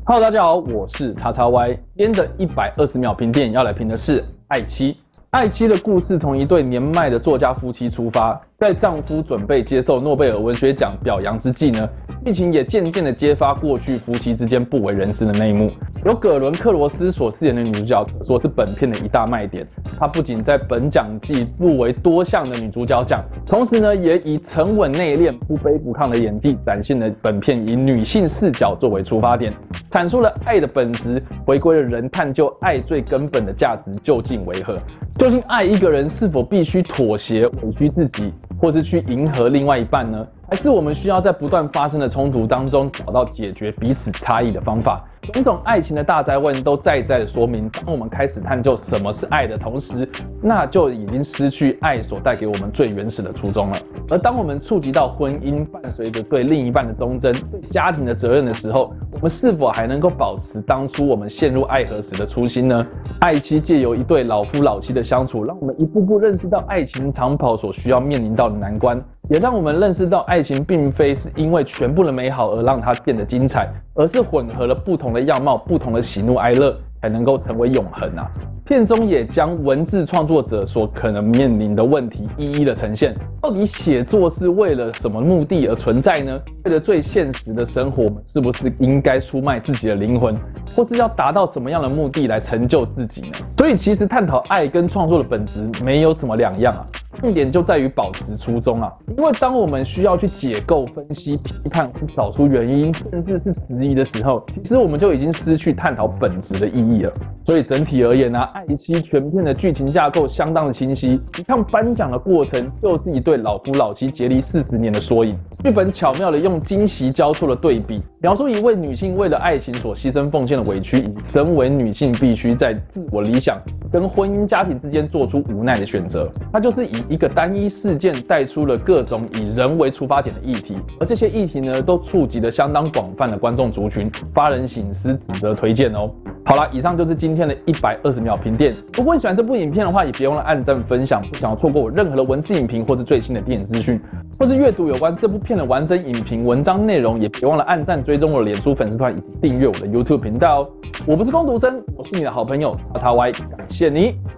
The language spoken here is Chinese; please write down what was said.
Hello， 大家好，我是叉叉 Y。今天的120秒评电影要来评的是《爱妻》。爱妻的故事从一对年迈的作家夫妻出发，在丈夫准备接受诺贝尔文学奖表扬之际呢，剧情也渐渐的揭发过去夫妻之间不为人知的内幕。由葛伦·克罗斯所饰演的女主角，可说是本片的一大卖点。她不仅在本奖季入围多项的女主角奖，同时呢，也以沉稳内敛、不卑不亢的演技，展现了本片以女性视角作为出发点，阐述了爱的本质，回归了人探究爱最根本的价值究竟为何。究竟爱一个人是否必须妥协、委屈自己，或是去迎合另外一半呢？还是我们需要在不断发生的冲突当中找到解决彼此差异的方法？种种爱情的大哉问都在的说明，当我们开始探究什么是爱的同时，那就已经失去爱所带给我们最原始的初衷了。而当我们触及到婚姻伴随着对另一半的忠贞、对家庭的责任的时候，我们是否还能够保持当初我们陷入爱河时的初心呢？爱妻借由一对老夫老妻的相处，让我们一步步认识到爱情长跑所需要面临到的难关，也让我们认识到爱情并非是因为全部的美好而让它变得精彩，而是混合了不同的样貌、不同的喜怒哀乐，才能够成为永恒啊。片中也将文字创作者所可能面临的问题一一的呈现。到底写作是为了什么目的而存在呢？为了最现实的生活，我们是不是应该出卖自己的灵魂，或是要达到什么样的目的来成就自己呢？所以其实探讨爱跟创作的本质没有什么两样啊。重点就在于保持初衷啊，因为当我们需要去解构、分析、批判、找出原因，甚至是质疑的时候，其实我们就已经失去探讨本质的意义了。所以整体而言啊，爱妻全片的剧情架构相当的清晰，一趟颁奖的过程就是一对老夫老妻结离40年的缩影。剧本巧妙的用惊喜交错的对比，描述一位女性为了爱情所牺牲奉献的委屈，以及身为女性必须在自我理想跟婚姻家庭之间做出无奈的选择。它就是以一个单一事件带出了各种以人为出发点的议题，而这些议题呢，都触及了相当广泛的观众族群，发人省思，值得推荐哦。好啦，以上就是今天的120秒评电。如果你喜欢这部影片的话，也别忘了按赞分享，不想要错过我任何的文字影评或是最新的电影资讯，或是阅读有关这部片的完整影评文章内容，也别忘了按赞追踪我的脸书粉丝团以及订阅我的 YouTube 频道哦。我不是工读生，我是你的好朋友叉叉 Y， 感谢你。